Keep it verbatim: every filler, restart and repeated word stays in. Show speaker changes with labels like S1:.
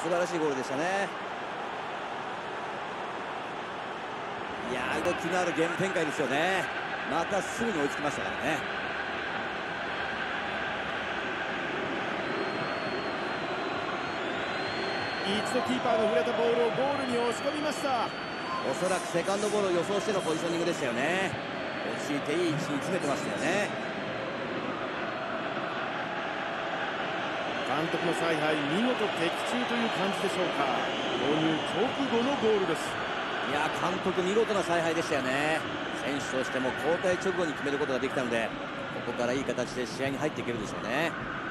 S1: 素晴らしいゴールでしたね。いやー、動きのあるゲーム展開ですよね。またすぐに追いつきましたからね。
S2: 一度キーパーの触れたボールをゴールに押し込みました。
S1: おそらくセカンドボールを予想してのポジショニングでしたよね。落ち着いていい位置に詰めてましたよね。
S2: 監督の采配、見事的中という感じでしょうか。導入直後のゴールです。
S1: いやー、監督見事な采配でしたよね。選手としても交代直後に決めることができたので、ここからいい形で試合に入っていけるでしょうね。